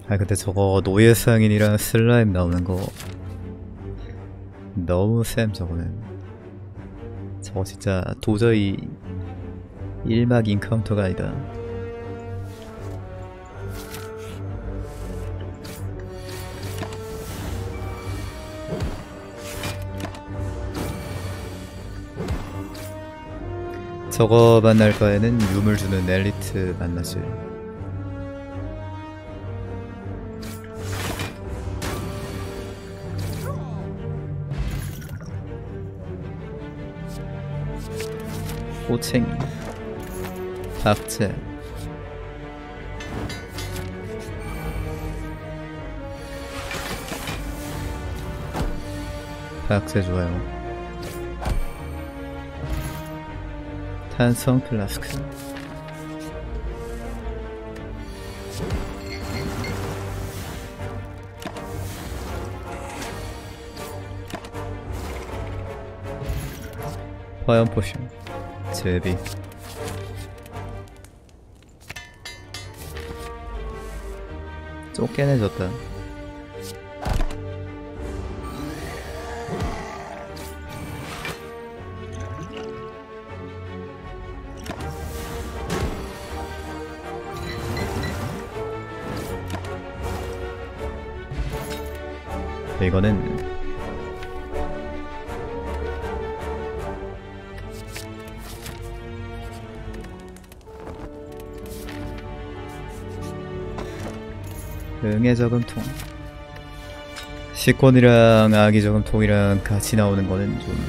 아 근데 저거 노예상인이랑 슬라임 나오는 거 너무 쌤. 저거는 저거 진짜 도저히 일막 인카운터가 아니다. 저거 만날 바에는 유물 주는 엘리트 만나지. 꼬챙이, 박제, 박제 좋아요. 탄성 플라스크, 화염 포션, 제비, 쫓겨내줬다. 이거는 응애 저금통. 식권이랑 아기 저금통이랑 같이 나오는 거는 좀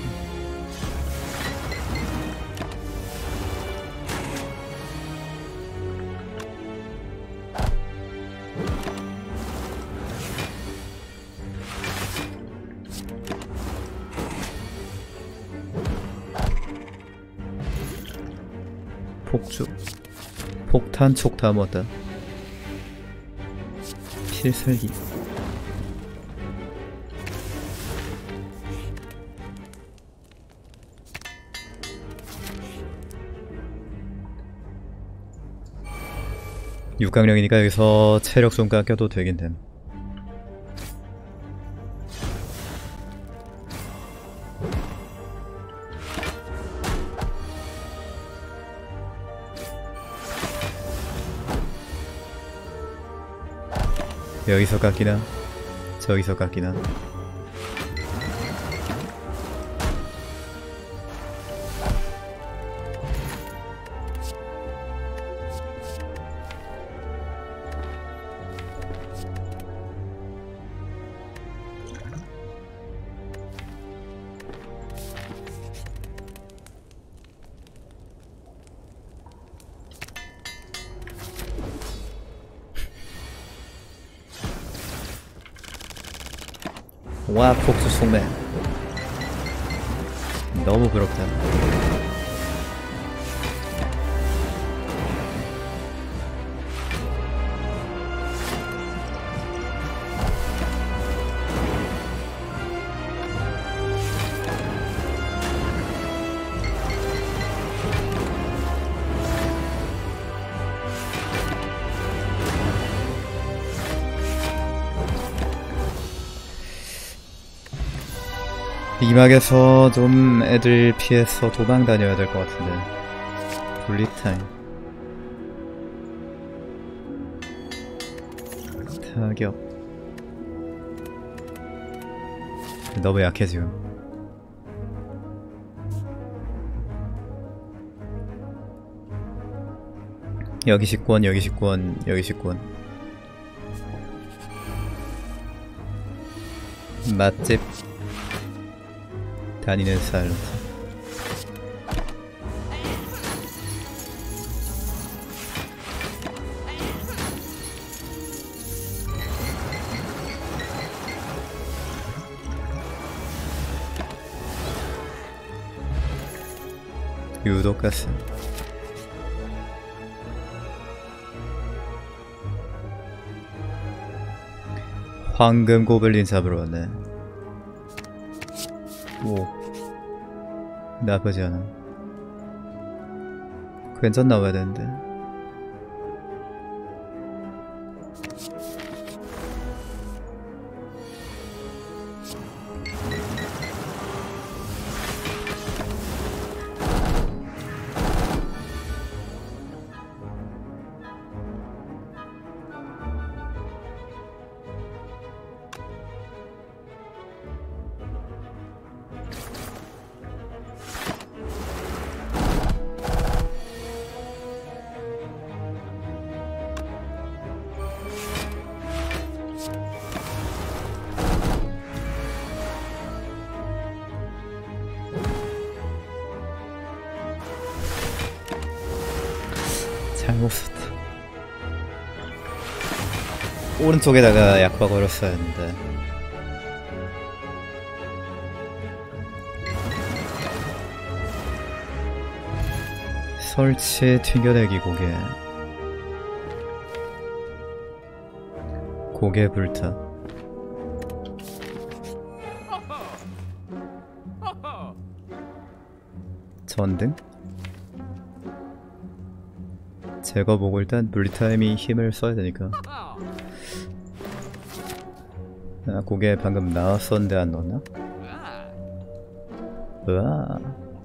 폭주, 폭탄 촉 다 모았다. 필살기, 육강령이니까 여기서 체력 좀 깎여도 되긴 됨. 여기서 깎이나 저기서 깎이나. 와, 폭주 속매 너무 부럽다. 이막에서 좀 애들 피해서 도망 다녀야 될 것 같은데. 분리타임, 타격. 너무 약해 지금. 여기 식권, 여기 식권, 여기 식권. 맛집 다니는 살로트. 유독가스, 황금 고블린 잡으러 왔네. 오, 나쁘지 않아. 괜찮 나와야 되는데. 호스트. 오른쪽에다가 약화 걸었어야 했는데. 설치 튕겨내기 고개 불타. 전등? 제거 보고 일단 물리타임이 힘을 써야 되니까. 아, 고개 방금 나왔었는데 안 넣었나? 으아.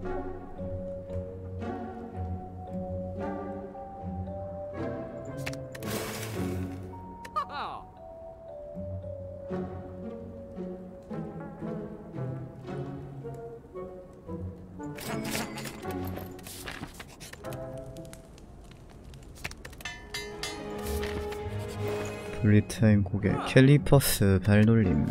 분리타임 고개 캘리퍼스 발놀림.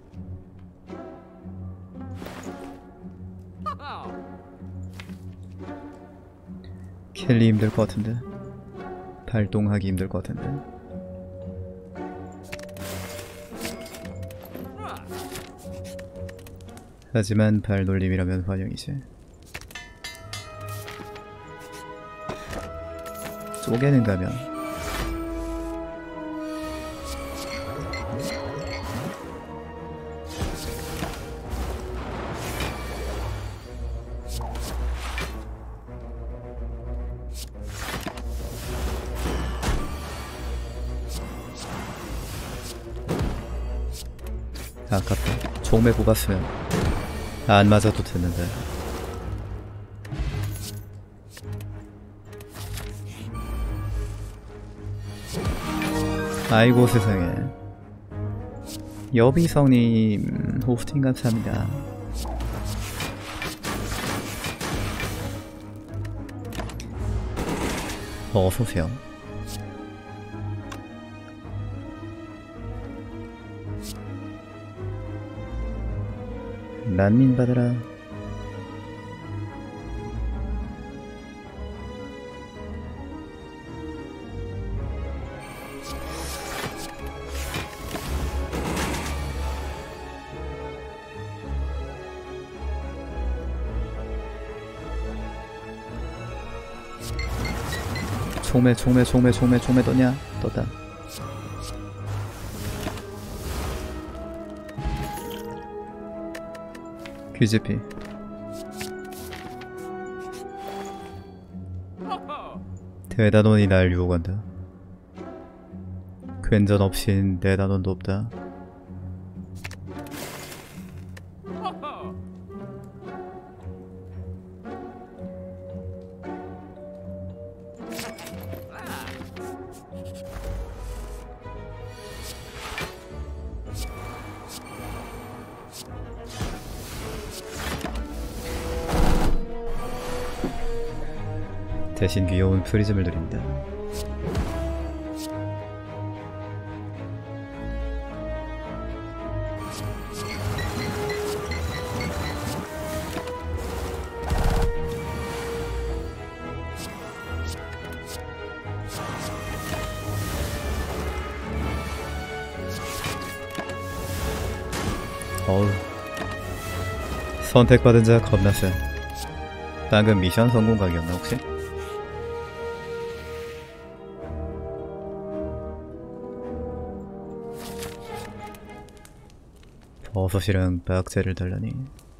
캘리 힘들 것 같은데. 발동하기 힘들 것 같은데. 하지만 발놀림이라면 환영이지. 쪼개는가면 아깝다. 총매 뽑았으면 안 맞아도 됐는데. 아이고 세상에. 여비성님 호스팅 감사합니다. 어서오세요. 난민 받으라. 총매 떠냐? 떴다. QGP 대단원이 날 유혹한다. 괜전 없인 대단원도 없다. 대신 귀여운 프리즘을 드립니다. 어우, 선택받은 자 겁나 쎄. 방금 미션 성공 각이었나 혹시? 버섯이랑 박제를 달라니.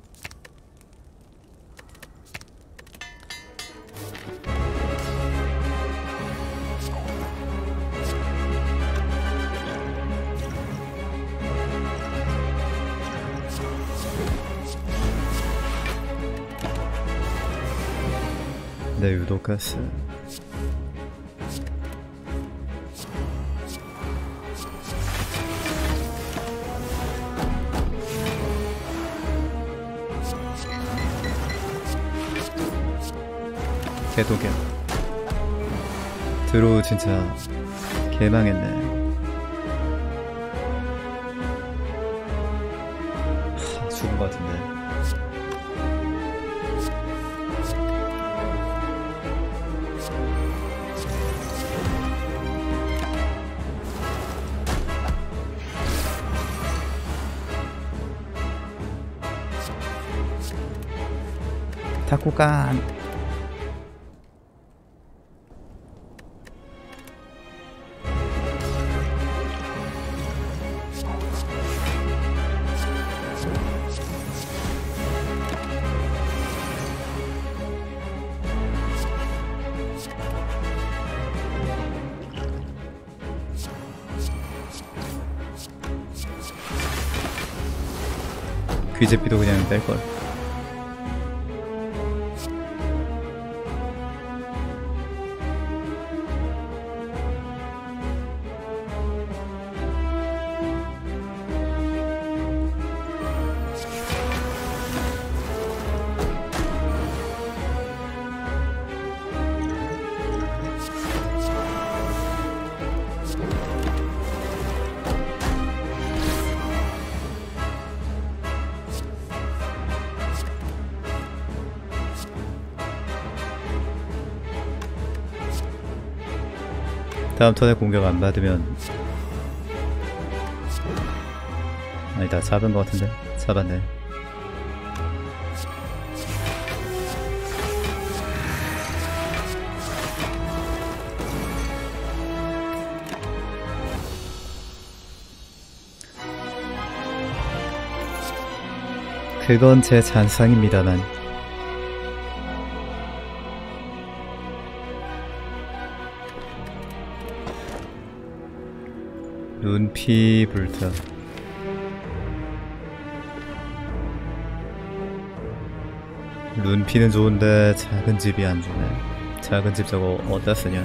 내 유도가스. 개독이야. 드로우 진짜 개망했네. 죽은 것 같은데. 바꾸간. 귀제비도 그냥 뺄걸. 다음 턴에 공격 안 받으면 아니다, 잡은 것 같은데. 잡았네. 그건 제 잔상입니다만. 눈피 불타. 눈피는 좋은데 작은 집이 안 주네. 작은 집 저거 어디다 쓰냐?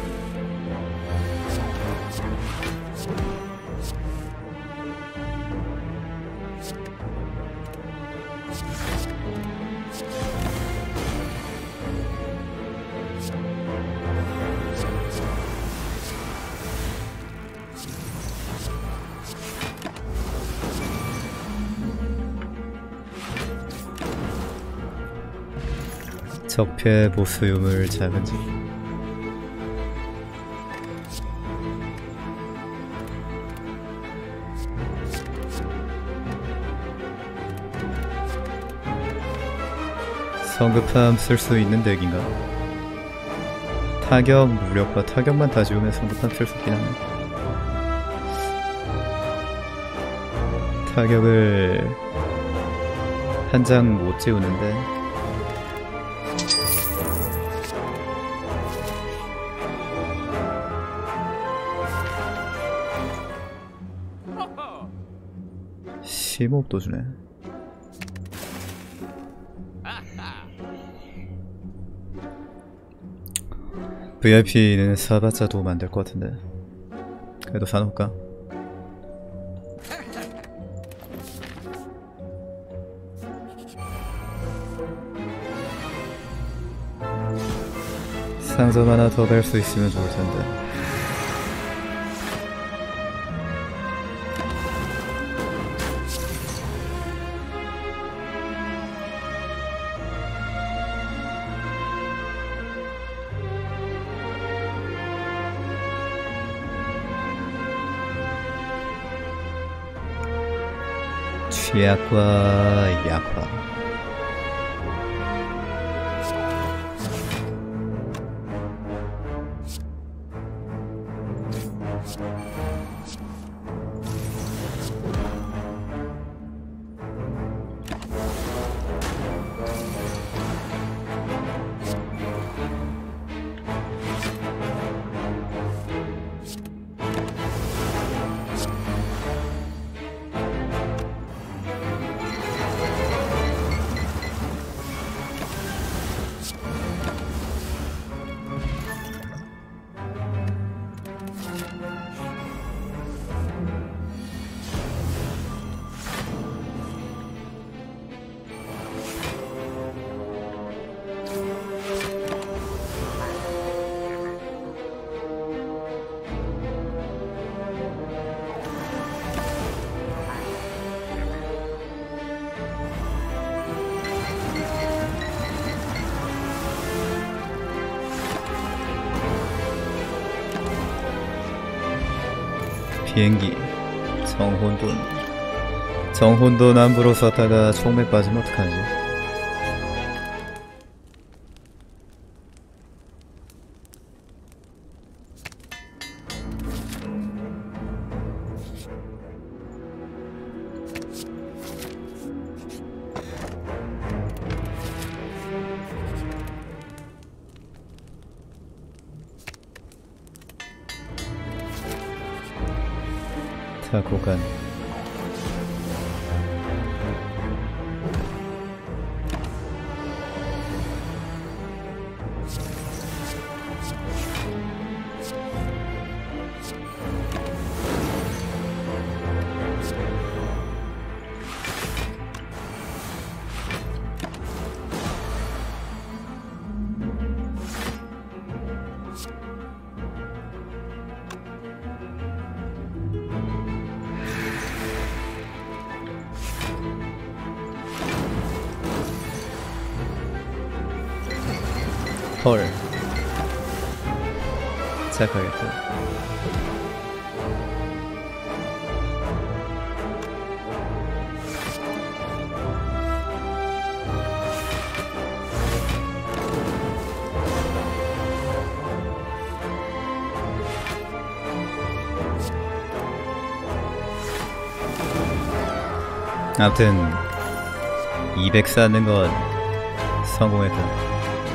적폐 보스 유물 작은 집. 성급함 쓸 수 있는 덱인가? 타격, 무력과 타격만 다 지우면 성급함 쓸 수 있긴 하네. 타격을 한 장 못 지우는데 심호흡도 주네. VIP는 사봤자 도움 안 될 것 같은데 그래도 사놓을까? 상점 하나 더 갈 수 있으면 좋을 텐데. 취약과 약화. 비행기, 정혼돈 함부로 썼다가 총맥 빠지면 어떡하지? 데이터 고간. 헐. 시작하겠다. 아무튼 200 쌓는 건 성공했다.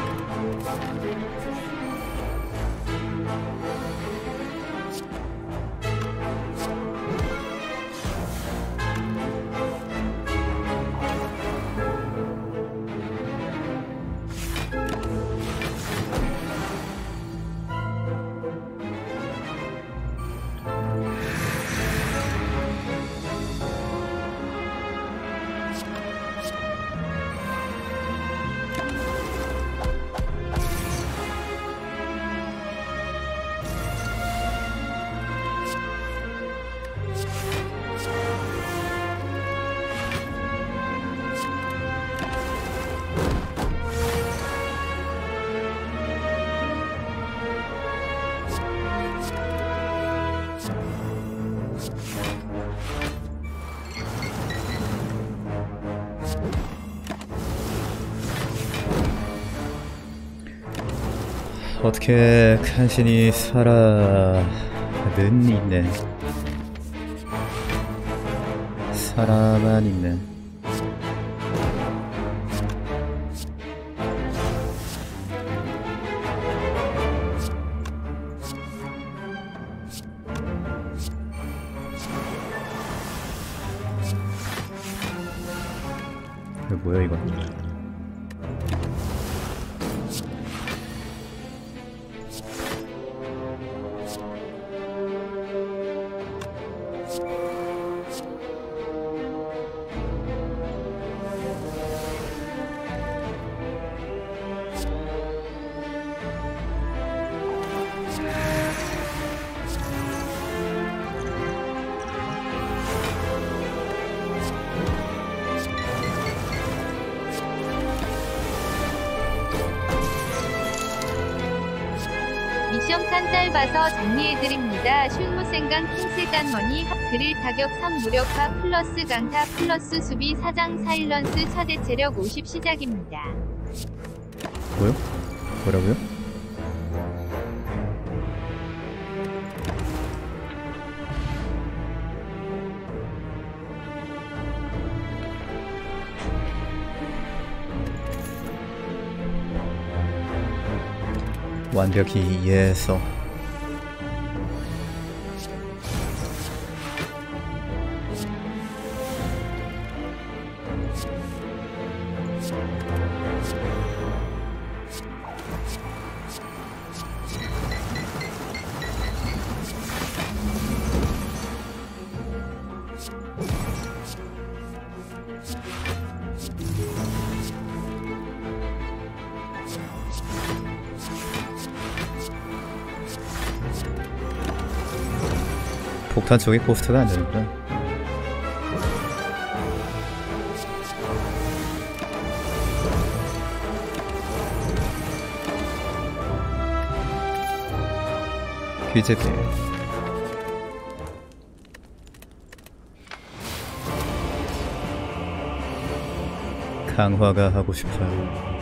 어떻게 간신히 살아는 있네. 살아만 있네. 이거 뭐야 이거? 미션칸 짧아서 정리해드립니다. 슐무센강 킹세간 머니 합그릴 타격 3 무력화 플러스 강타 플러스 수비 4장 사일런스 차대 체력 50 시작입니다. 뭐요? 뭐라고요? 완벽히 이해했어. 폭탄 쪽에 코스트가 안 되는구나. 귀재배 강화가 하고 싶어요.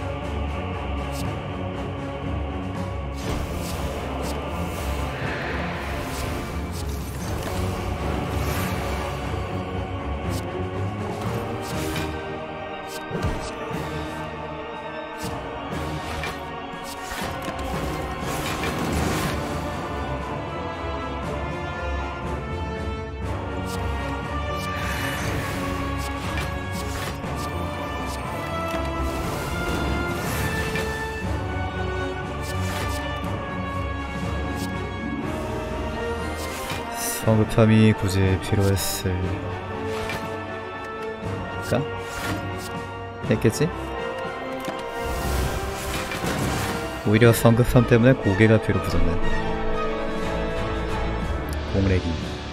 성급함이 굳이 필요했을까? 했겠지? 오히려 성급함 때문에 고개가 필요 부졌네. 공래기.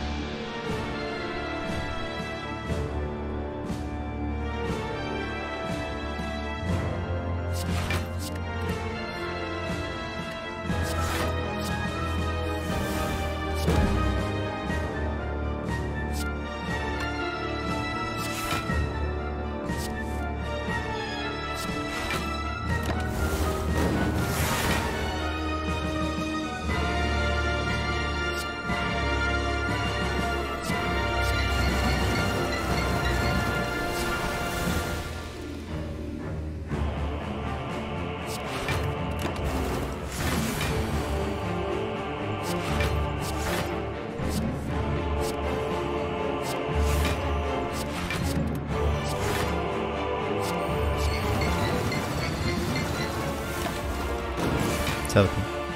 잡고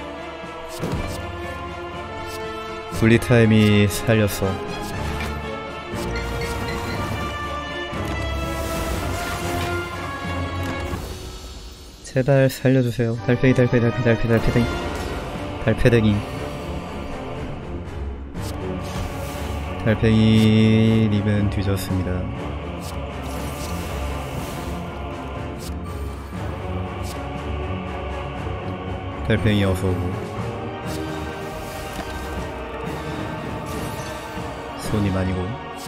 분리타임이 살렸어. 제발 살려주세요. 달팽이 님은 뒤졌습니다. 달팽이 어서오고. 손님 아니고.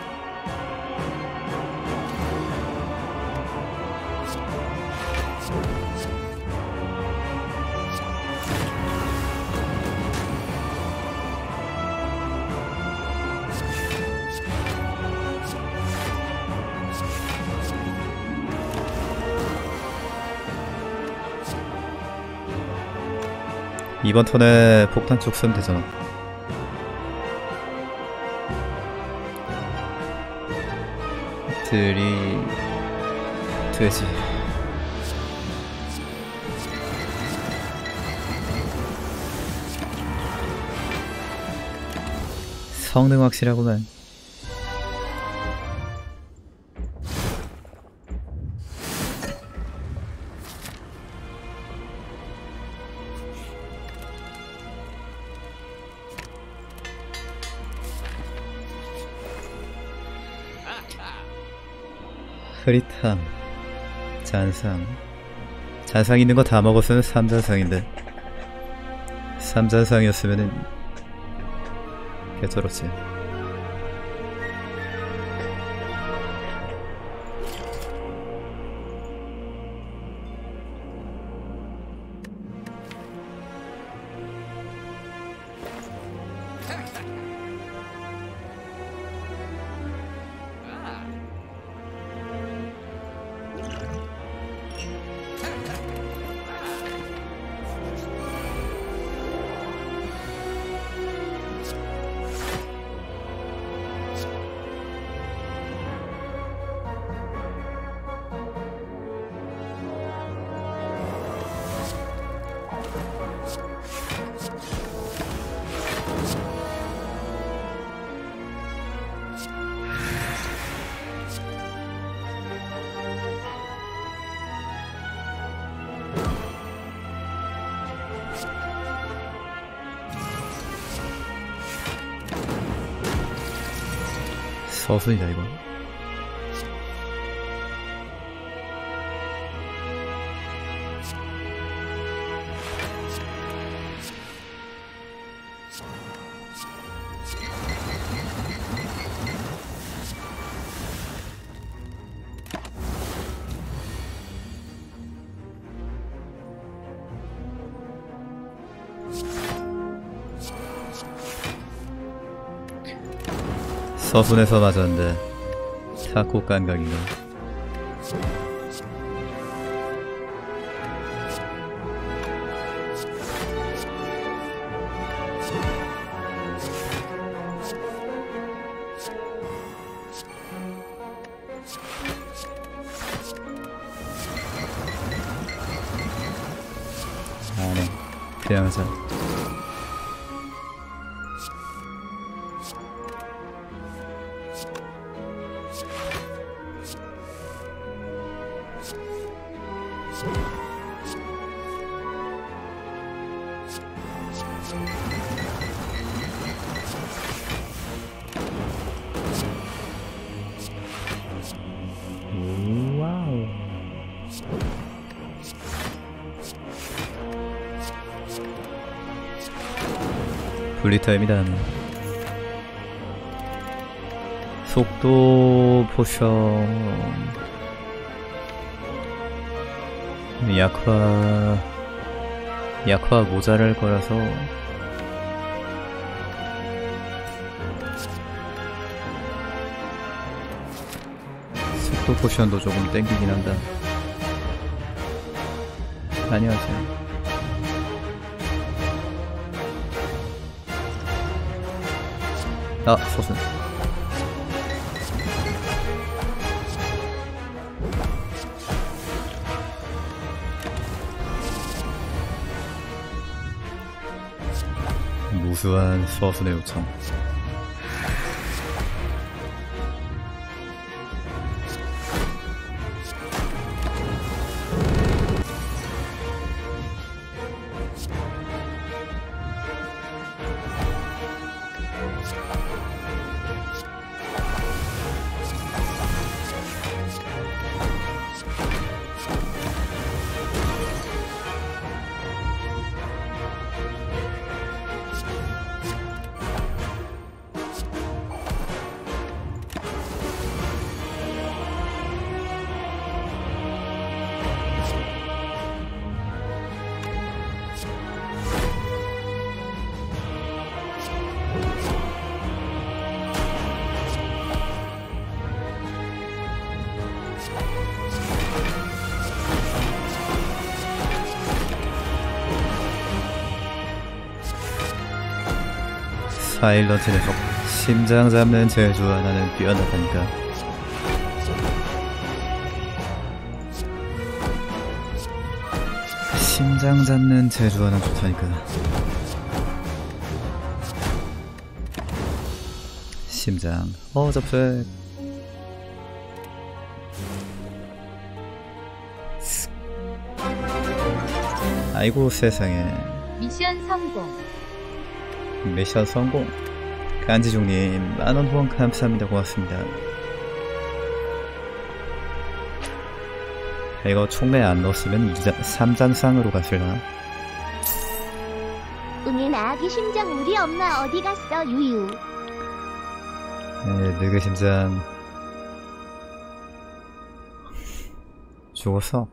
이번 턴에 폭탄 쪽 쓰면 되잖아. 되지. 성능 확실하구만. 흐릿함, 잔상 있는 거 다 먹었으면 3잔상인데 3잔상이었으면은 개쩔었지. 서순이다 이거. 서순에서 맞았는데 타코 깐각인가. 안해. 그냥 하자. 와우. 블리타입니다. 속도 포션, 약화 모자랄 거라서 속도 포션도 조금 땡기긴 한다. 안녕하세요. 아, 소순. 무수한 서순의 요청. 사일런트 녀석. 심장 잡는 재주 하나는 뛰어나다니까. 심장 잡는 재주 하나 좋다니까. 심장. 접색. 아이고 세상에. 미션 성공. 미션 성공. 간지종님 만원 후원 감사합니다. 고맙습니다. 이거 총매 안 넣었으면 3장상으로 갔을나? 응애나 아기 심장 우리 엄마 어디 갔어 유유. 네, 늙은 심장 죽었어.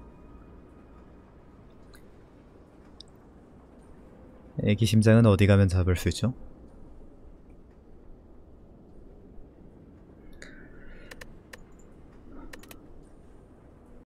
애기 심장은 어디 가면 잡을 수 있죠?